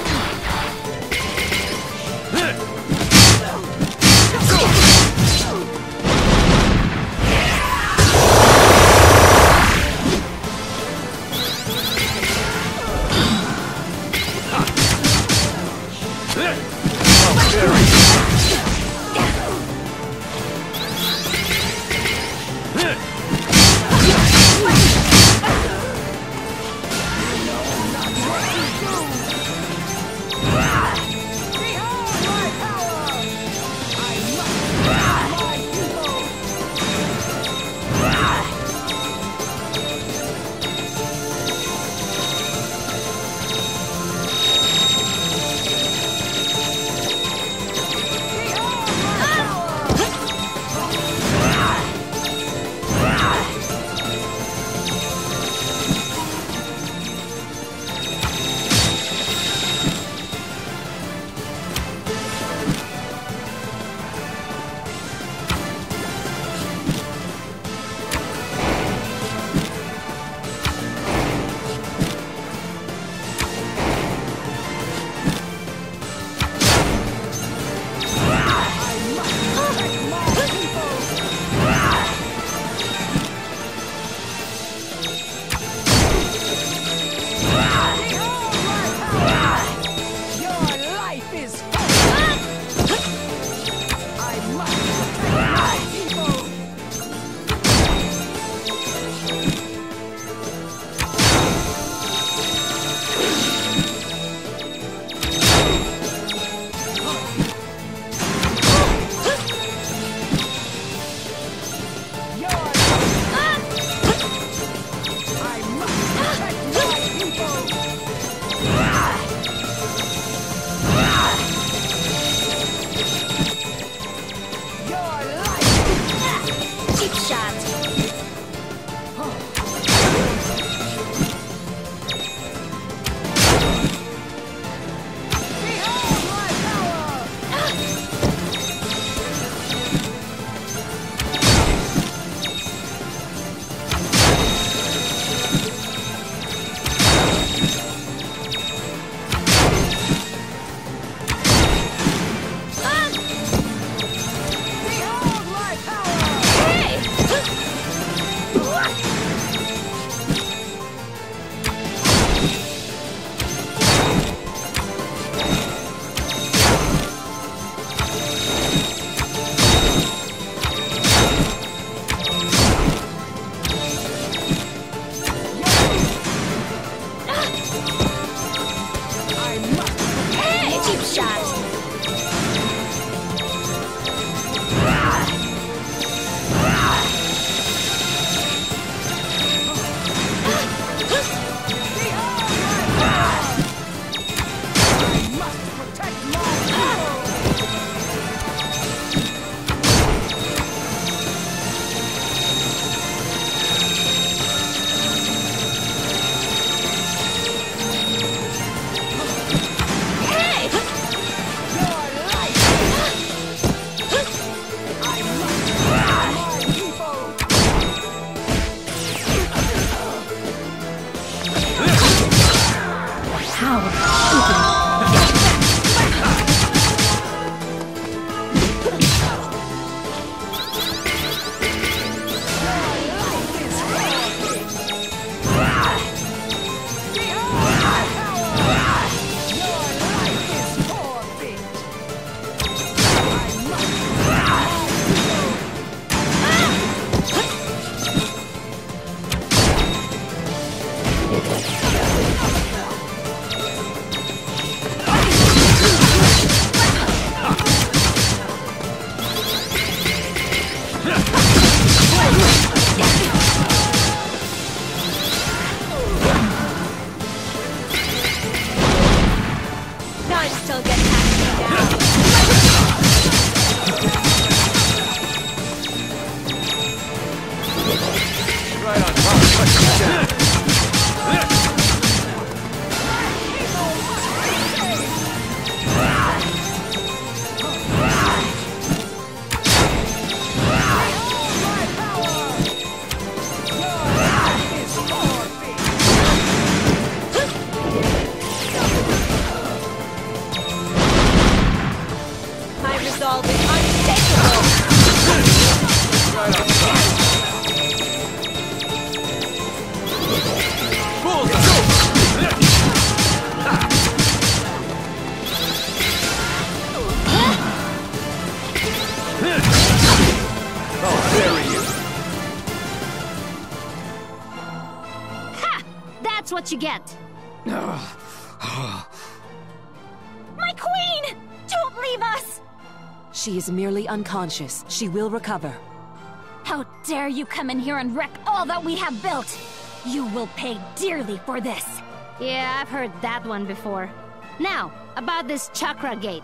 power. Stupid. That's what you get. My queen! Don't leave us! She is merely unconscious. She will recover. How dare you come in here and wreck all that we have built! You will pay dearly for this! Yeah, I've heard that one before. Now, about this chakra gate.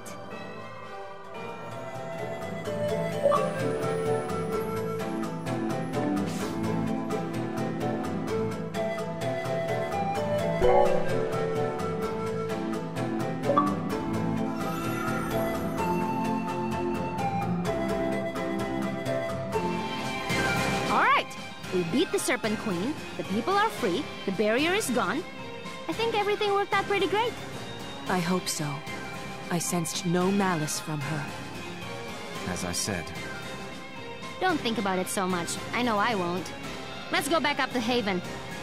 Alright, we beat the Serpent Queen, the people are free, the barrier is gone. I think everything worked out pretty great. I hope so. I sensed no malice from her. As I said. Don't think about it so much. I know I won't. Let's go back up to Haven.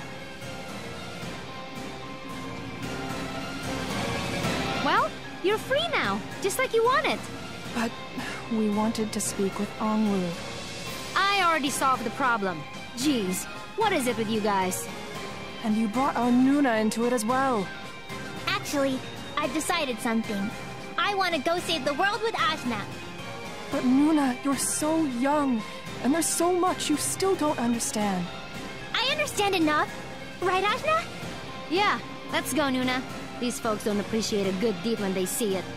Well, you're free now, just like you wanted. But we wanted to speak with Onglu. I already solved the problem. Jeez, what is it with you guys? And you brought our Nuna into it as well. Actually, I've decided something. I want to go save the world with Ajna. But Nuna, you're so young, and there's so much you still don't understand. I understand enough. Right, Ajna? Yeah, let's go, Nuna. These folks don't appreciate a good deed when they see it.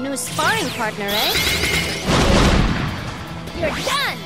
new sparring partner, eh? You're done!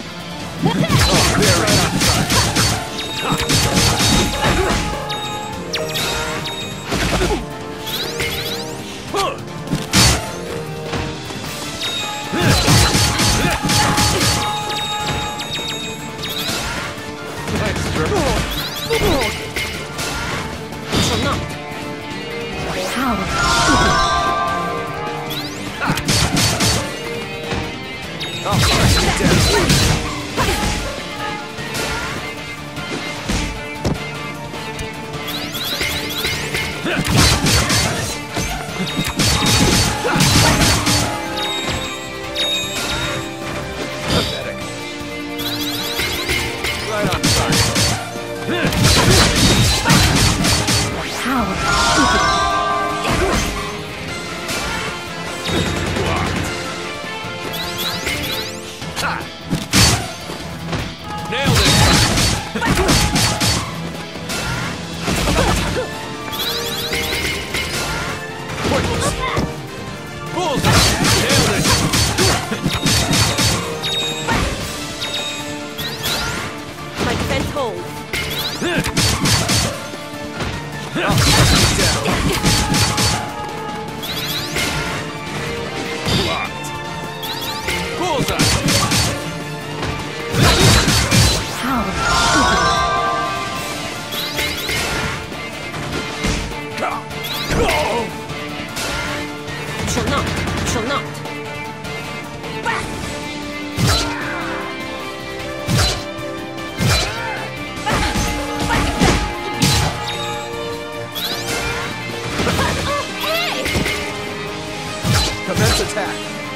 Commence attack.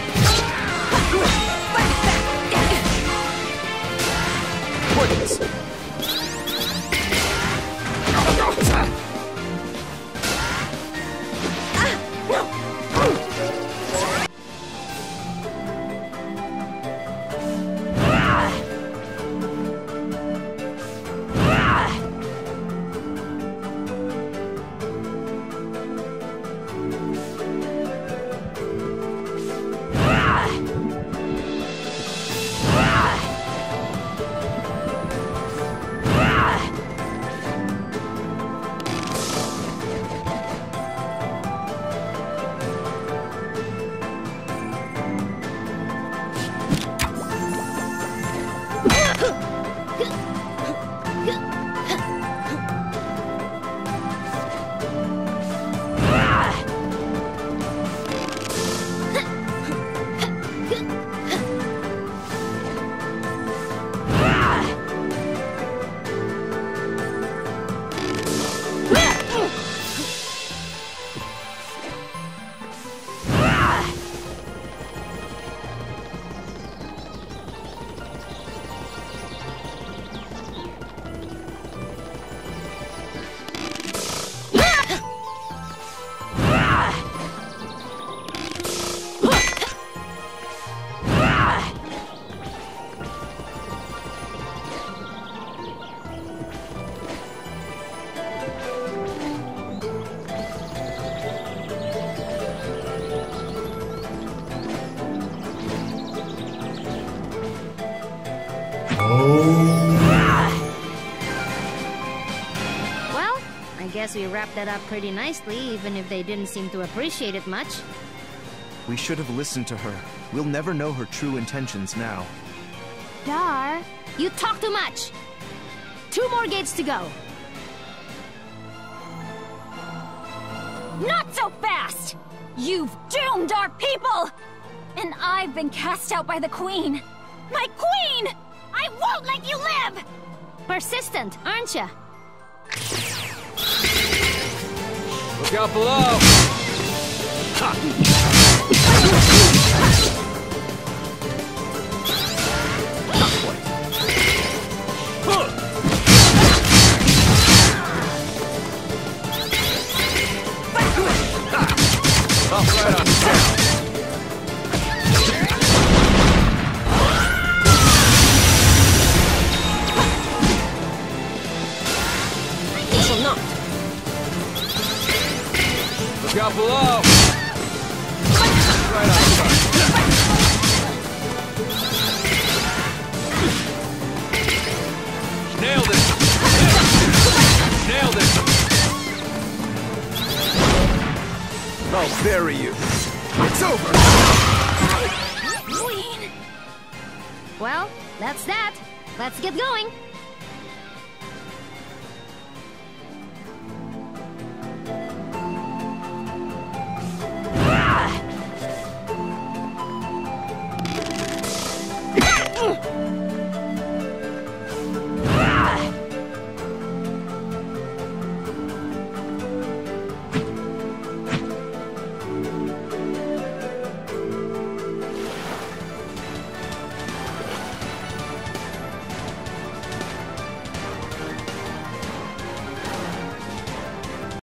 Points. Well, I guess we wrapped that up pretty nicely, even if they didn't seem to appreciate it much. We should have listened to her. We'll never know her true intentions now. Dar, you talk too much! 2 more gates to go. Not so fast! You've doomed our people! And I've been cast out by the Queen! My Queen! I won't let you live! Persistent, aren't ya? Look out below! Right on down. You shall not. Look out below! Right on. Nailed it! Nailed it! I'll bury you. It's over! Well, that's that. Let's get going.